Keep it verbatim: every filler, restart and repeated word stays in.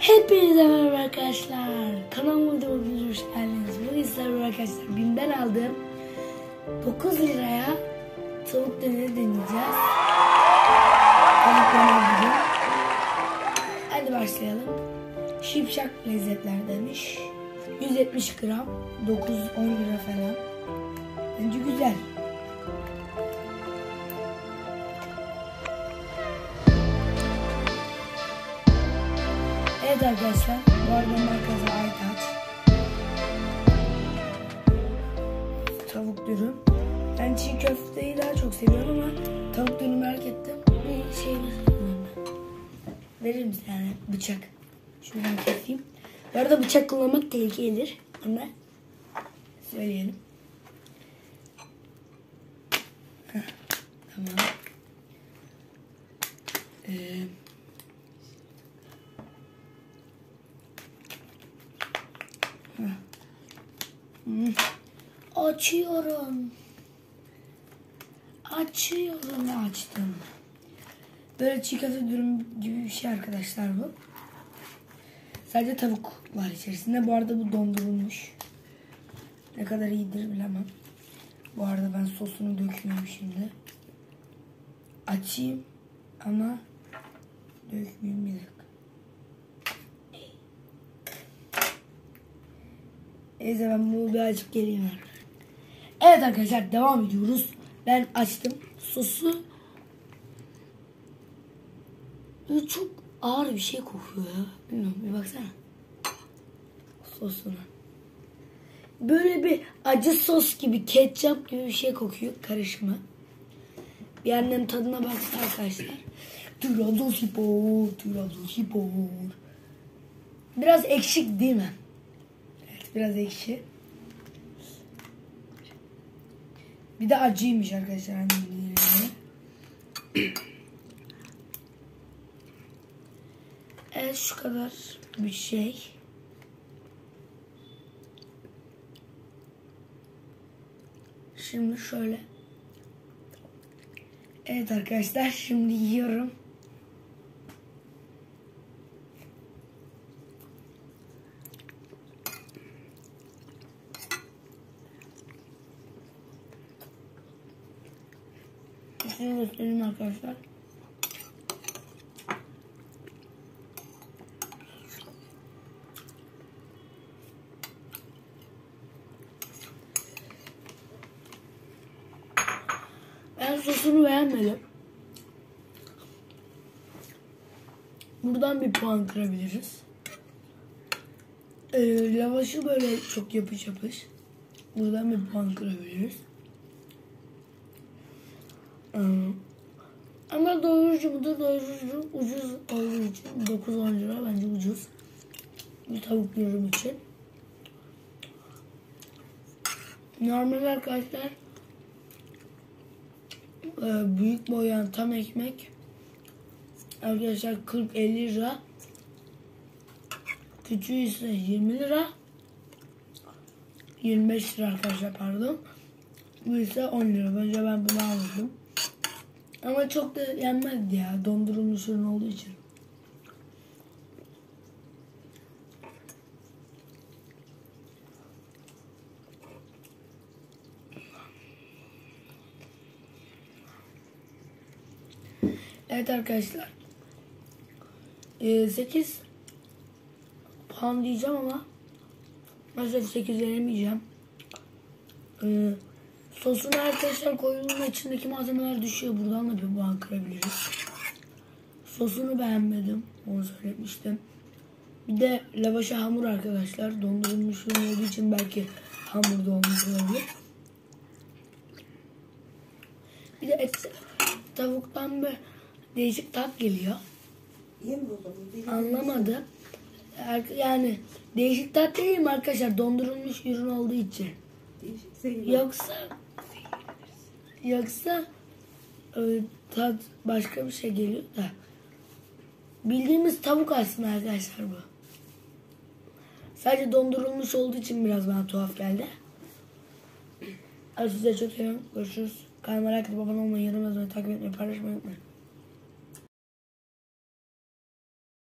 Hepinize merhaba arkadaşlar. Kanalıma videomuza hoş geldiniz. Bugün sizlerle arkadaşlar BİM'den aldığım dokuz liraya tavuk döneri deneyeceğiz. Tavuk döner bugün. Hadi başlayalım. Şipşak lezzetler demiş. yüz yetmiş gram, dokuz on lira falan. Bence güzel. Evet arkadaşlar, bu arada markası Aytaç. Tavuk dürüm. Ben çiğ köfteyi daha çok seviyorum ama tavuk dürüm merak ettim. Bir şey istiyorum ben. Verir misin yani bıçak? Şuradan keseyim. Bu arada bıçak kullanmak tehlikelidir. Ama söyleyelim. Heh, tamam. Ee, Hmm. Açıyorum. Açıyorum açtım. Böyle çiğ köfte dürüm gibi bir şey arkadaşlar bu. Sadece tavuk var içerisinde. Bu arada bu dondurulmuş. Ne kadar iyidir bilemem. Bu arada ben sosunu dökmüyorum şimdi. Açayım ama dökmeyeyim bir dakika. Neyse ben bunu birazcık geleyim. Evet arkadaşlar devam ediyoruz. Ben açtım. Sosu çok ağır bir şey kokuyor ya. Bilmiyorum bir baksana. Sosuna. Böyle bir acı sos gibi, ketçap gibi bir şey kokuyor. Karışımı. Bir annem tadına baksın arkadaşlar. Trabzonspor, Trabzonspor. Biraz ekşik değil mi? Biraz ekşi. Bir de acıymış arkadaşlar. Evet şu kadar bir şey. Şimdi şöyle. Evet arkadaşlar şimdi yiyorum. Size göstereyim arkadaşlar. Ben sosunu beğenmedim. Buradan bir puan kırabiliriz. Ee, lavaşı böyle çok yapış yapış. Buradan bir puan kırabiliriz. Ama doyurucu mudur? Doyurucu ucuz olduğu için dokuz on lira bence ucuz. Bir tavuk dürüm için. Normal arkadaşlar büyük boy yani tam ekmek arkadaşlar kırk elli lira. Küçüğü ise yirmi lira. yirmi beş lira arkadaşlar pardon. Bu ise on lira. Bence ben bunu aldım. Ama çok da yenmezdi ya. Dondurulmuş ürün olduğu için. Evet arkadaşlar. Ee, sekiz puan diyeceğim ama maalesef sekiz veremeyeceğim. Ee, Sosuna arkadaşlar koyduğunda içindeki malzemeler düşüyor. Buradan da bir puan kırabiliriz. Sosunu beğenmedim. Onu söylemiştim. Bir de lavaşa hamur arkadaşlar. Dondurulmuş ürün olduğu için belki hamurda olmuş olabilir. Bir de et, tavuktan bir değişik tat geliyor. Anlamadım. Yani değişik tat değil mi arkadaşlar? Dondurulmuş ürün olduğu için. Yoksa Yoksa e, tat başka bir şey geliyor da. Bildiğimiz tavuk aslında arkadaşlar bu. Sadece dondurulmuş olduğu için biraz bana tuhaf geldi. Size çok seviyorum. Görüşürüz. Kanalıma like atıp abone olmayı, yorum yazmayı, takip etmeyi, paylaşmayı unutmayın.